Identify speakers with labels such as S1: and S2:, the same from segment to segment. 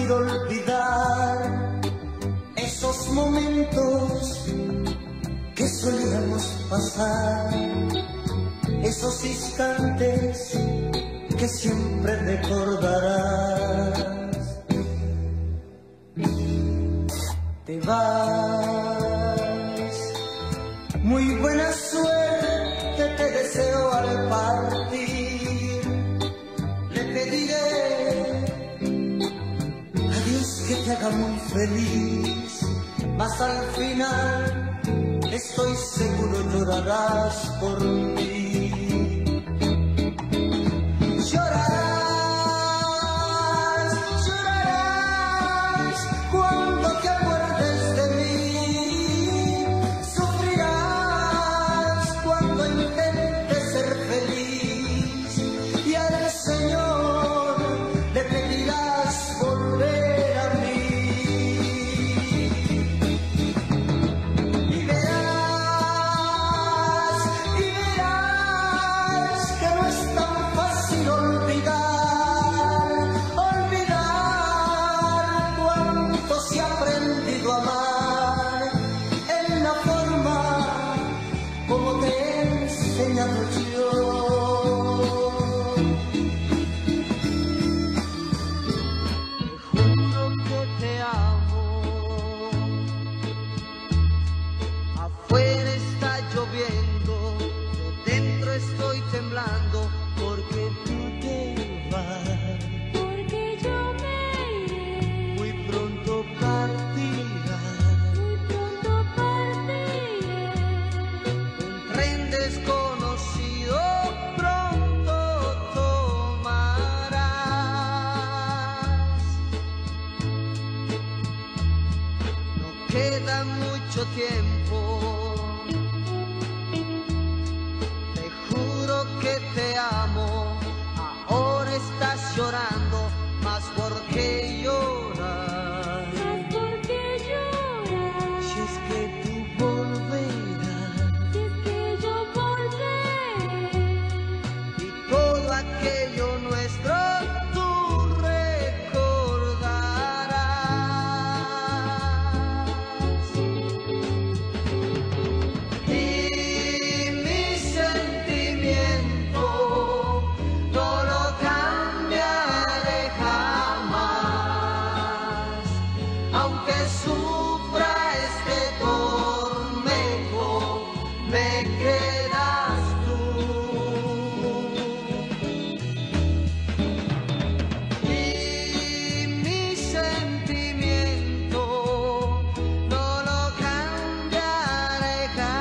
S1: fácil olvidar esos momentos que solíamos pasar, esos instantes que siempre recordarás. Te vas, muy buena suerte te deseo al partir. Le pediré a Dios que te haga muy feliz, mas al final estoy seguro llorarás por mí. Llorarás, llorarás cuando te acuerdes de mí. Sufrirás cuando intentes ser feliz. Y al Señor le pedirás volver a mí. Y verás que no es tan fácil olvidar, olvidar cuánto se ha aprendido a amar en la forma como te he enseñado yo. Te juro que te amo. Afuera está lloviendo, yo dentro estoy temblando, porque tú te vas.
S2: Porque yo me iré,
S1: Muy pronto partirás.
S2: muy pronto partiré.
S1: Un tren desconocido pronto tomarás. No queda mucho tiempo. Te juro que te amo. Ahora estás llorando, mas ¿por qué lloras?
S2: ¿Sabes por qué lloras?
S1: Si es que tú volverás.
S2: Si es que yo volveré,
S1: Y todo aquello nuestro tú recordarás. Y mi sentimiento no lo cambiaré jamás, aunque sufra este tormento, me quedas tú. Y mi sentimiento no lo cambiaré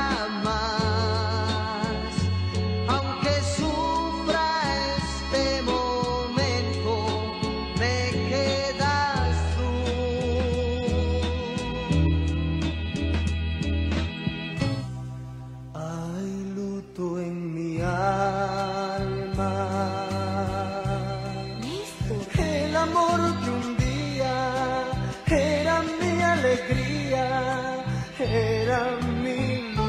S1: jamás, aunque sufra este momento, me quedas tú. Hay luto en mi alma. El amor que un día era mi alegría, era mi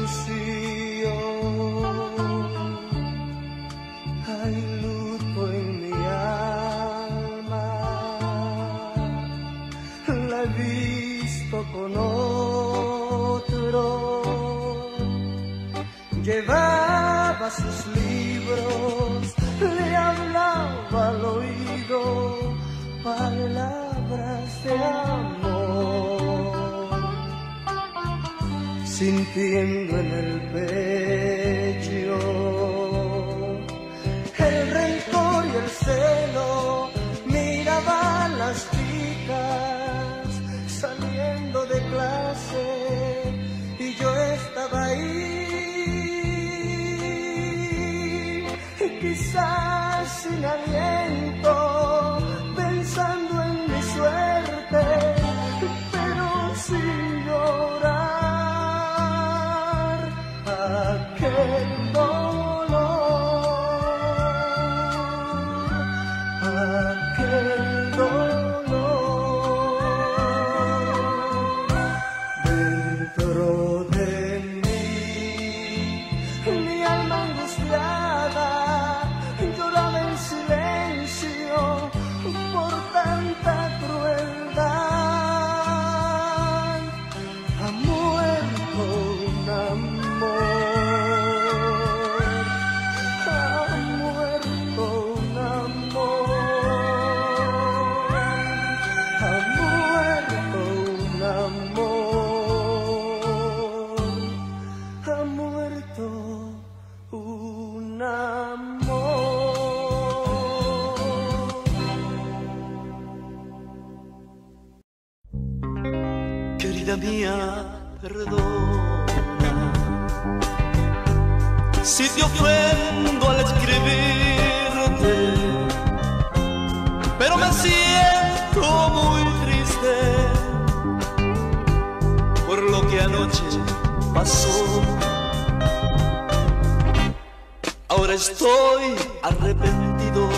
S1: ilusión. Hay luto en mi alma. La he visto con otro. Llevaba sus libros, le hablaba al oído palabras de amor, sintiendo en el pecho el rencor y el celo. Miraba a las chicas saliendo de clase y yo estaba ahí. Quizás sin aliento, pensando en mi suerte, pero sin llorar aquel dolor, aquel dolor dentro de mí. Mi alma angustiada lloraba en silencio.
S3: vida mía, perdona si te ofendo al escribirte, pero me siento muy triste por lo que anoche pasó. Ahora estoy arrepentido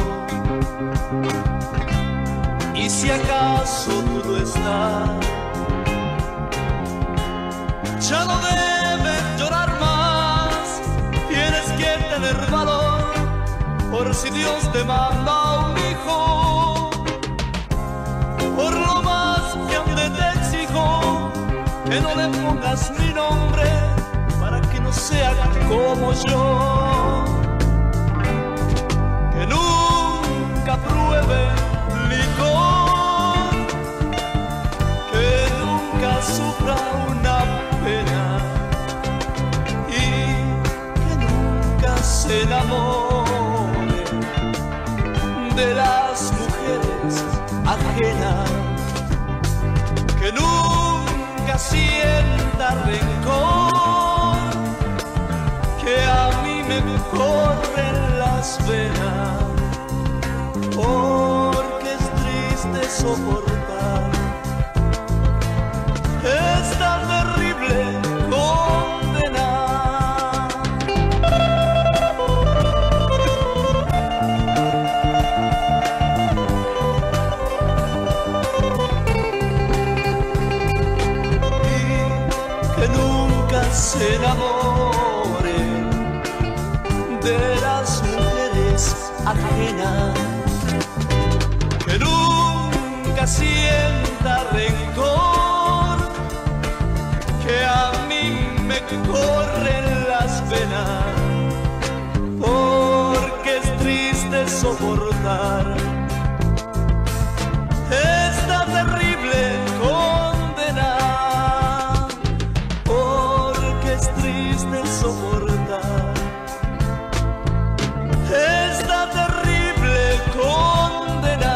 S3: y si acaso pudo estar, ya no debes llorar más. Tienes que tener valor por si Dios te manda un hijo. Por lo más grande te exijo que no le pongas mi nombre para que no sea como yo, que nunca pruebe licor, que nunca sufra una pena y que nunca se enamore de las mujeres ajenas, que nunca sienta rencor, que a mí me corren las venas, porque es triste soportar esta terrible condena. Y que nunca se enamore de las mujeres ajenas, que nunca sienta rencor, que a mí me corren las venas, porque es triste soportar esta terrible condena, porque es triste soportar esta terrible condena.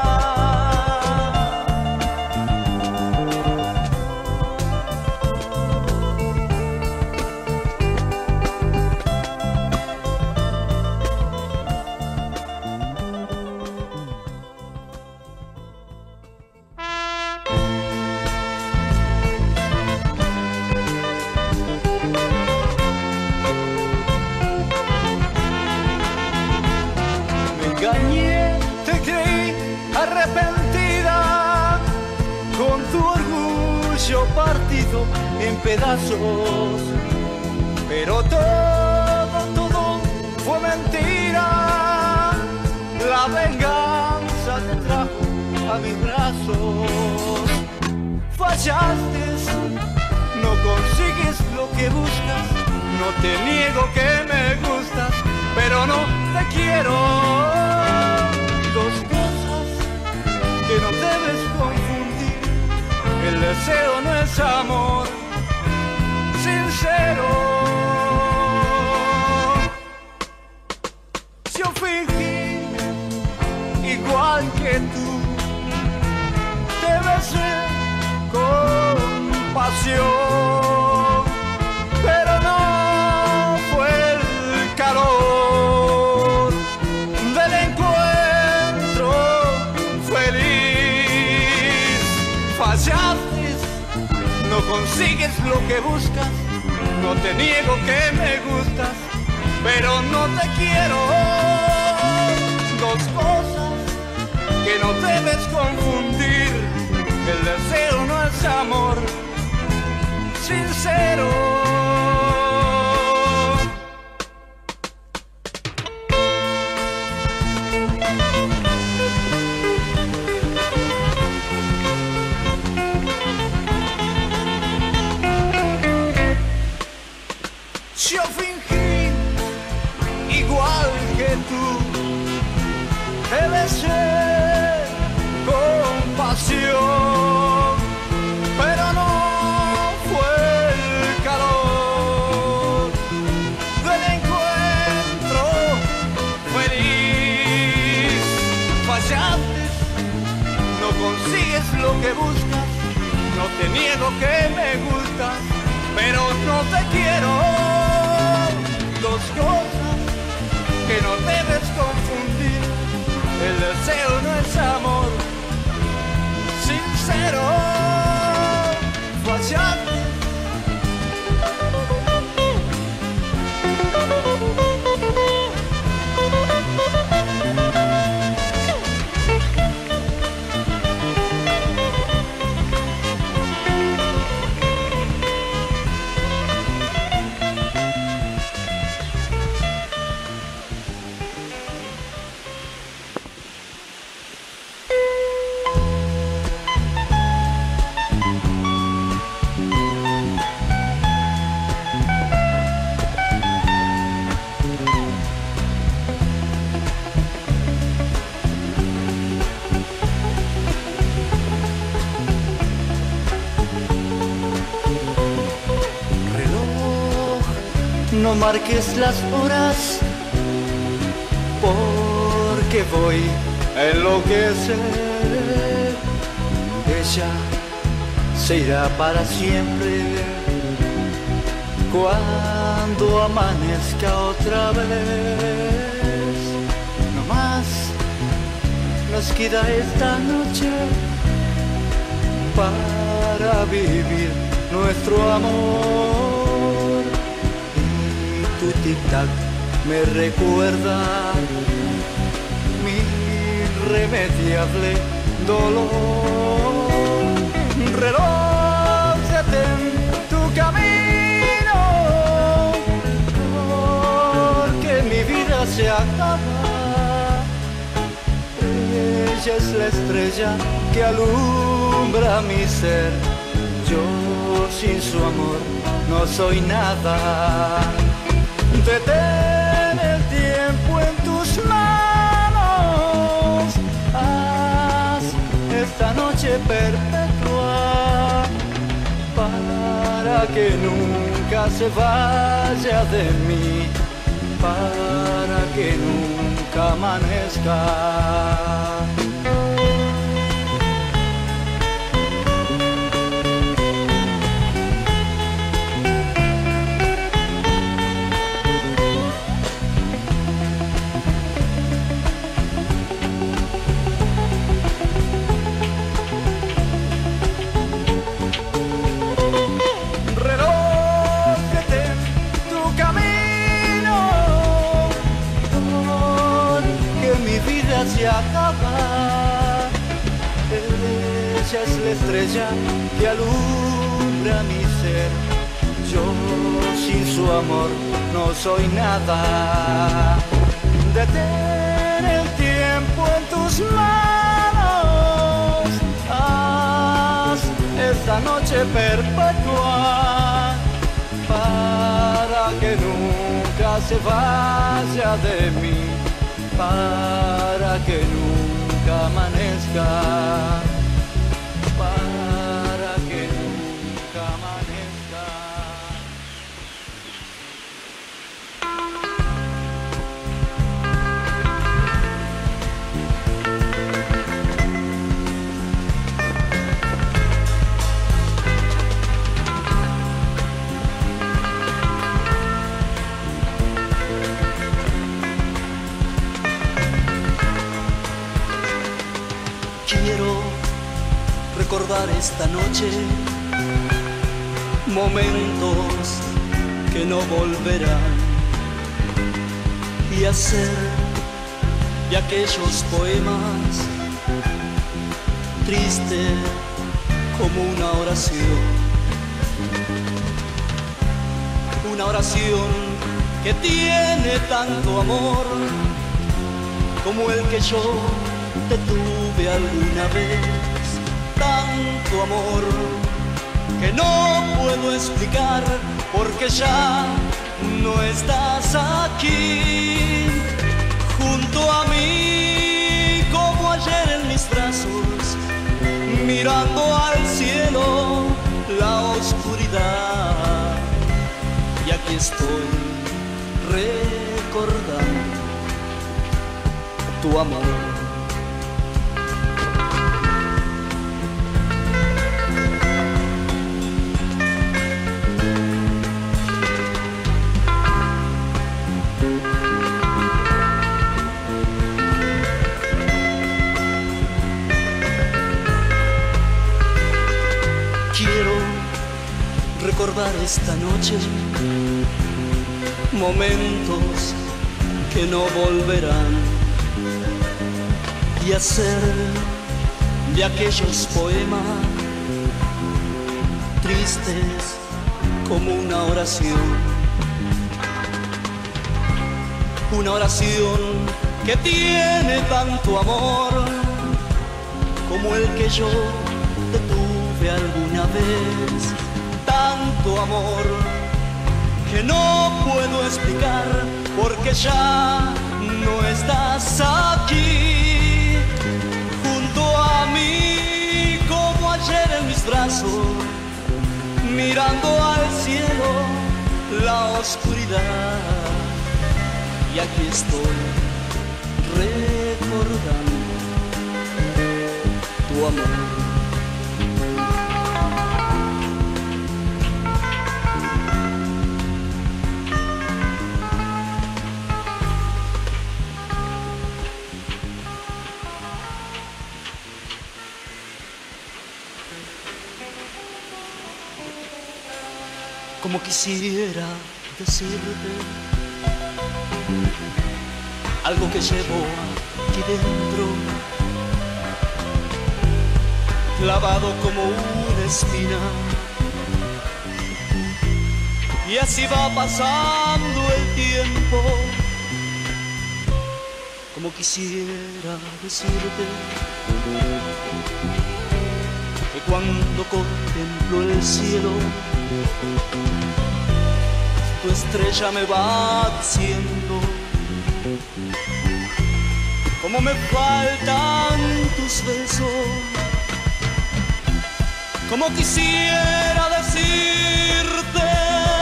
S3: Me engañé, te creí arrepentida, con tu orgullo partido en pedazos, pero todo fue mentira. La venganza te trajo a mis brazos. Fallaste, no consigues lo que buscas. No te niego que me gustas, pero no te quiero. Dos cosas que no debes confundir: el deseo no es amor sincero. Yo fingí igual que tú, te besé con pasión, pero no fue el calor del encuentro feliz. Fallaste, no consigues lo que buscas. No te niego que me gustas, pero no te quiero. Dos cosas que no debes confundir: el deseo no es amor sincero. Yo fingí igual que tú, te besé con pasión, pero no fue el calor del encuentro feliz. Fallaste, no consigues lo que buscas. No te niego que me gusta, pero no te quiero. Dos cosas que no debes confundir. El deseo no es amor sincero. Fallarte.
S1: No marques las horas, porque voy a enloquecer. Ella se irá para siempre cuando amanezca otra vez. No más nos queda esta noche para vivir nuestro amor. Tu tic-tac me recuerda mi irremediable dolor. Reloj, detén tu camino, porque mi vida se acaba. Ella es la estrella que alumbra mi ser. Yo sin su amor no soy nada. Detén el tiempo en tus manos, haz esta noche perpetua para que nunca se vaya de mí, para que nunca amanezca. Se acaba. Ella es la estrella que alumbra mi ser. Yo sin su amor no soy nada. Detén el tiempo en tus manos, haz esta noche perpetua para que nunca se vaya de mí, para que nunca amanezca, para que nunca amanezca.
S3: Quiero recordar esta noche momentos que no volverán y hacer de aquellos poemas triste como una oración que tiene tanto amor como el que yo te tuve alguna vez, tanto amor que no puedo explicar porque ya no estás aquí junto a mí, como ayer en mis brazos, mirando al cielo la oscuridad, y aquí estoy recordando tu amor. esta noche momentos que no volverán y hacer de aquellos poemas tristes como una oración que tiene tanto amor como el que yo te tuve alguna vez, tanto amor que no puedo explicar porque ya no estás aquí junto a mí como ayer en mis brazos, mirando al cielo la oscuridad. Y aquí estoy recordando tu amor. Como quisiera decirte algo que llevo aquí dentro, clavado como una espina, y así va pasando el tiempo. Como quisiera decirte que cuando contemplo el cielo, tu estrella me va diciendo cómo me faltan tus besos. Como quisiera decirte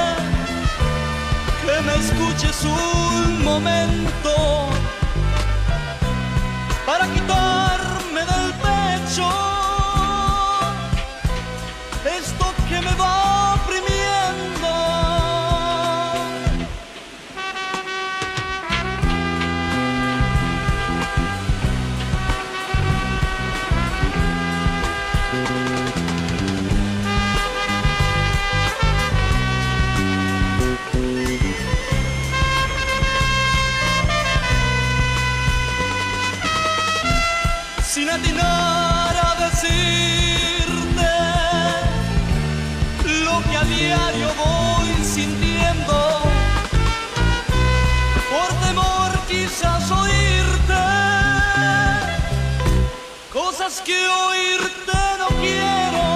S3: que me escuches un momento para quitarme del pecho esto que me va oprimiendo. Sin atinar a decirte lo que a diario voy sintiendo, por temor quizás oírte cosas que oírte no quiero.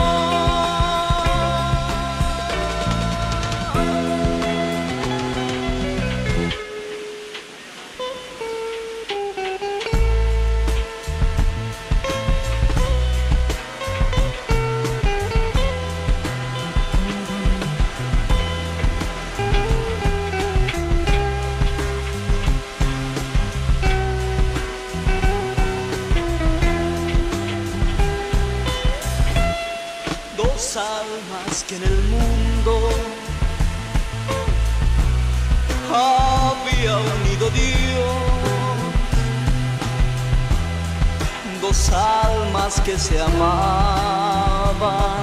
S3: Dos almas que en el mundo había unido Dios, dos almas que se amaban,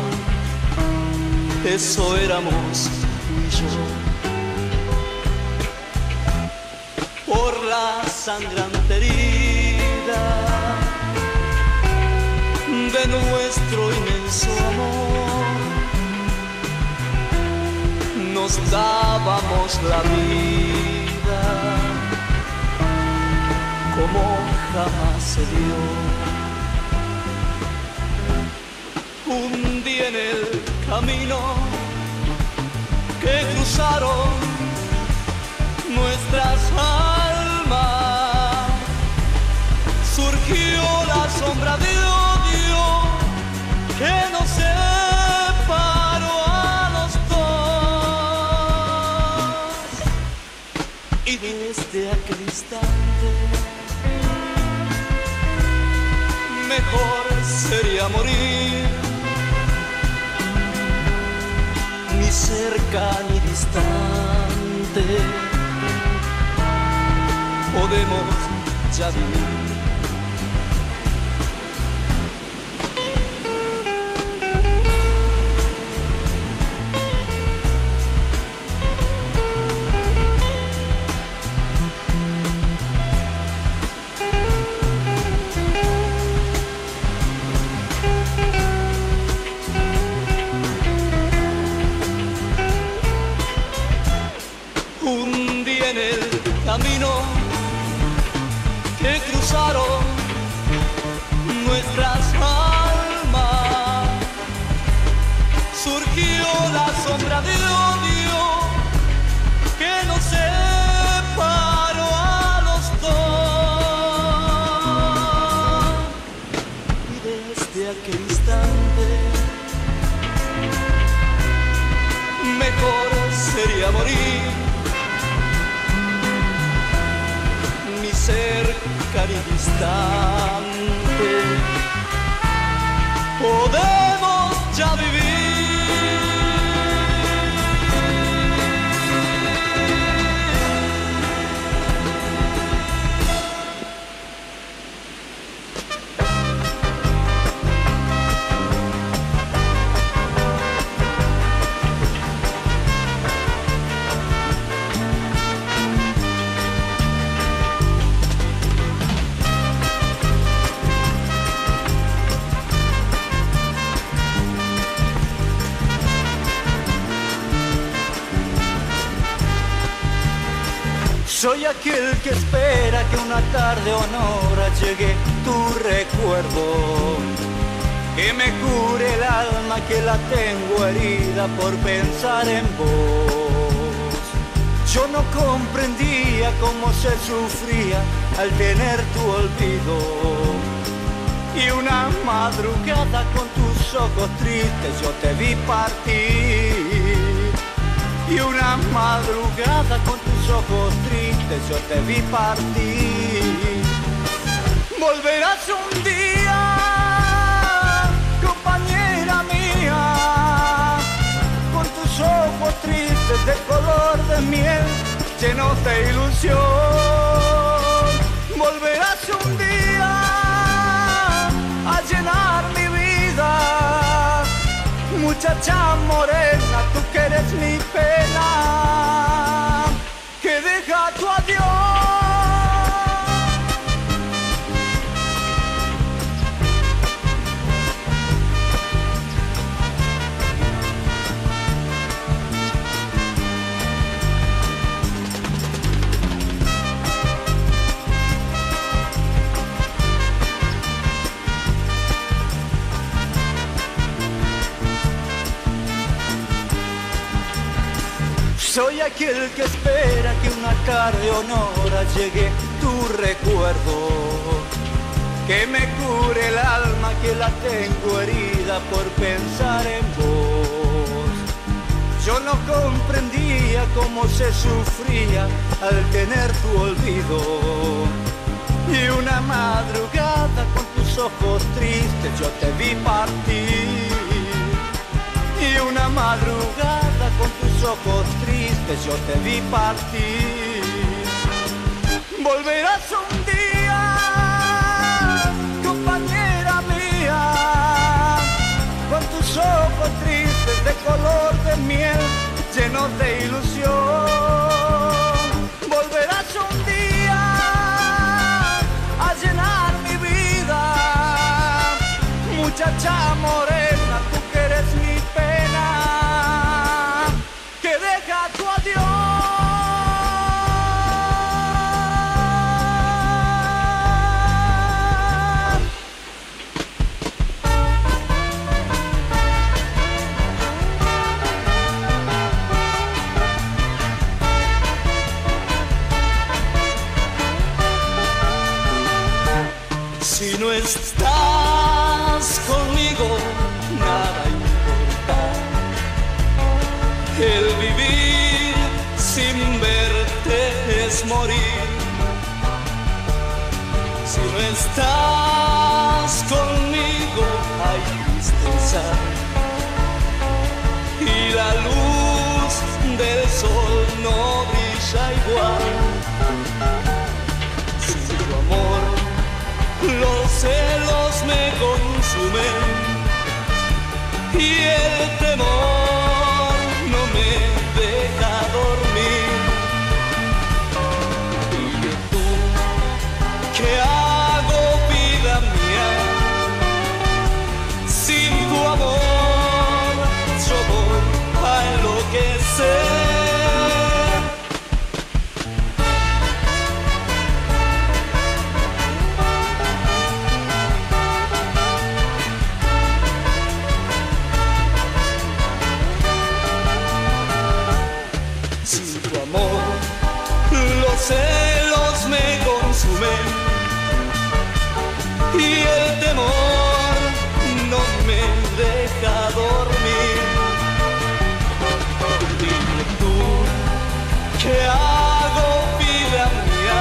S3: eso éramos tú y yo. Por la sangrante herida de nuestro inmenso amor, nos dábamos la vida como jamás se dio. Un día en el camino que cruzaron nuestras almas, surgió la sombra de odio que nos separó a los dos. Y desde aquel instante mejor sería morir, ni cerca ni distante, podemos ya vivir. en el camino que cruzaron nuestras almas surgió la sombra de odio que nos separó a los dos. Y desde aquel instante mejor sería morir, ni cerca ni distante. Podemos ya vivir.
S4: Soy aquel que espera que una tarde o una hora llegue tu recuerdo, que me cure el alma, que la tengo herida por pensar en vos. Yo no comprendía cómo se sufría al tener tu olvido, y una madrugada con tus ojos tristes yo te vi partir. Y una madrugada con tus ojos tristes yo te vi partir. Volverás un día, compañera mía, con tus ojos tristes de color de miel, llenos de ilusión. Volverás un día a llenar mi vida, muchacha morena, tú que eres mi pena, que deja tu adiós. Soy aquel que espera que una tarde o una hora llegue tu recuerdo, que me cure el alma, que la tengo herida por pensar en vos. Yo no comprendía cómo se sufría al tener tu olvido, y una madrugada con tus ojos tristes yo te vi partir. Y una madrugada con tus ojos tristes yo te vi partir. Volverás un día, compañera mía, con tus ojos tristes de color de miel, llenos de ilusión. Volverás un día a llenar mi vida, muchacha morena, tú que eres mi pena, que deja tu adiós.
S3: Si no estás conmigo, nada importa. El vivir sin verte es morir. Si no estás conmigo, hay tristeza. Y la luz del sol no brilla igual. Sin tu amor, los celos me consumen y el temor no me deja dormir. Dime tú, ¿qué hago, vida mía? Sin tu amor yo voy a enloquecer. los celos me consumen y el temor no me deja dormir. Dime tú, ¿qué hago, vida mía?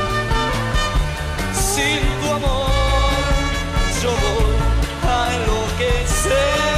S3: Sin tu amor yo voy a enloquecer.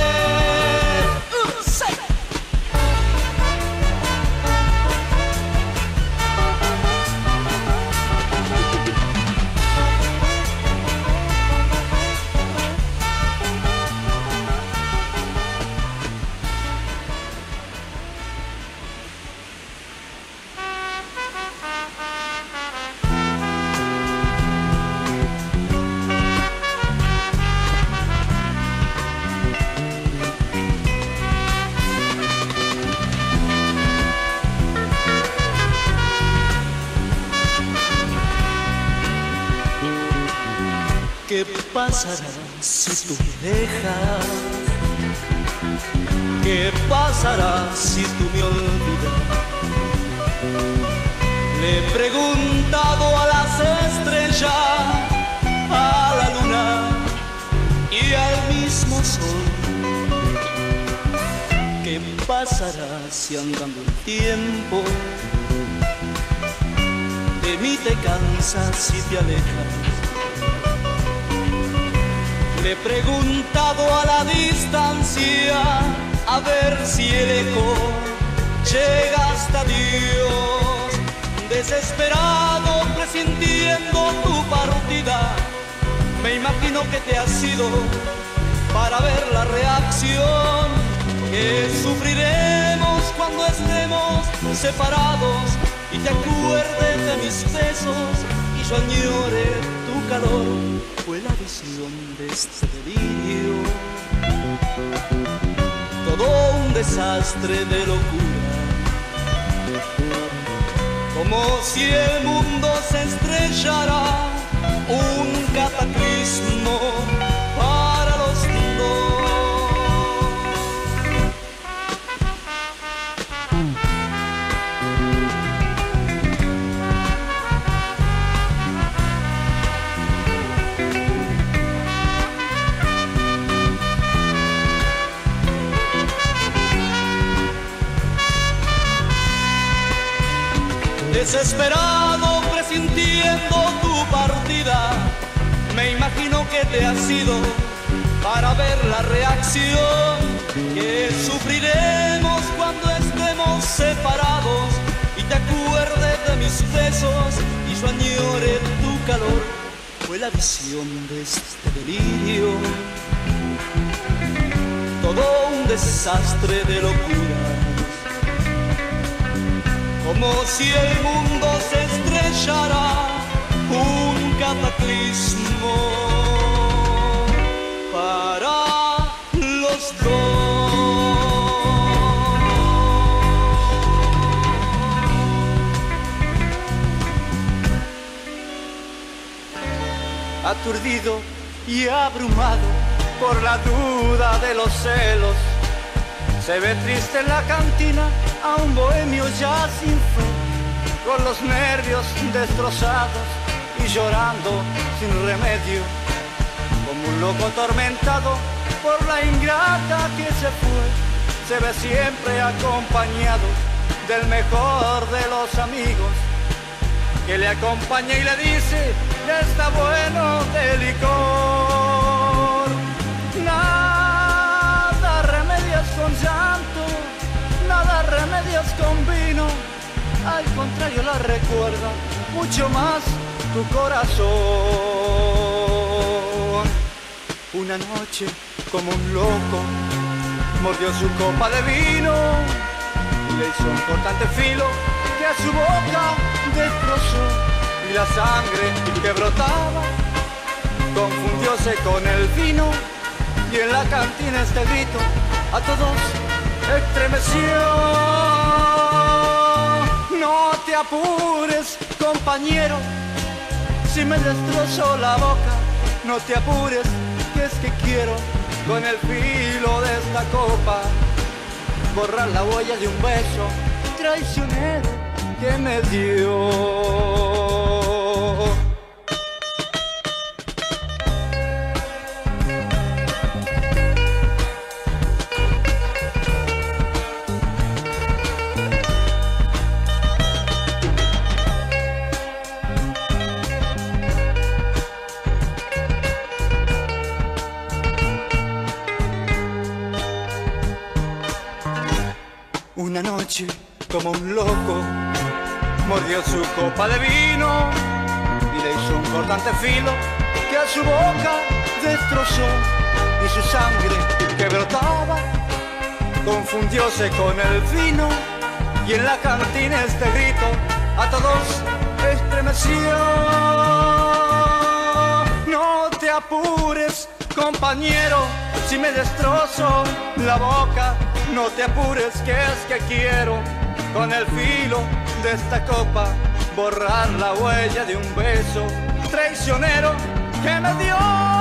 S3: ¿Qué pasará si tú me dejas? ¿Qué pasará si tú me olvidas? Le he preguntado a las estrellas, a la luna y al mismo sol. ¿Qué pasará si andando el tiempo de mí te cansas y te alejas? Le he preguntado a la distancia a ver si el eco llega hasta Dios. Desesperado, presintiendo tu partida, me imagino que te has ido para ver la reacción que sufriremos cuando estemos separados y te acuerdes de mis besos y yo añore tu calor. Fue la visión de este delirio, todo un desastre de locura, como si el mundo se estrellara, un cataclismo para los dos. Desesperado, presintiendo tu partida, me imagino que te has ido para ver la reacción que sufriremos cuando estemos separados y te acuerdes de mis besos y yo añore tu calor. Fue la visión de este delirio, todo un desastre de locura, como si el mundo se estrellara, un cataclismo para los dos.
S4: Aturdido y abrumado por la duda de los celos, se ve triste en la cantina a un bohemio ya sin fe, con los nervios destrozados y llorando sin remedio, como un loco atormentado por la ingrata que se fue. Se ve siempre acompañado del mejor de los amigos, que le acompaña y le dice: ya está bueno de licor. Nada remedias con llanto, nada remedias con vino, al contrario la recuerda mucho más tu corazón. Una noche, como un loco, mordió su copa de vino y le hizo un cortante filo que a su boca destrozó, y la sangre que brotaba confundióse con el vino, y en la cantina este grito a todos estremeció. No te apures, compañero, si me destrozó la boca, no te apures, que es que quiero con el filo de esta copa borrar la huella de un beso traicionero que me dio. como un loco, mordió su copa de vino y le hizo un cortante filo que a su boca destrozó, y su sangre que brotaba confundióse con el vino, y en la cantina este grito a todos estremeció. No te apures, compañero, si me destrozo la boca, no te apures, que es que quiero con el filo de esta copa borrar la huella de un beso traicionero que me dio.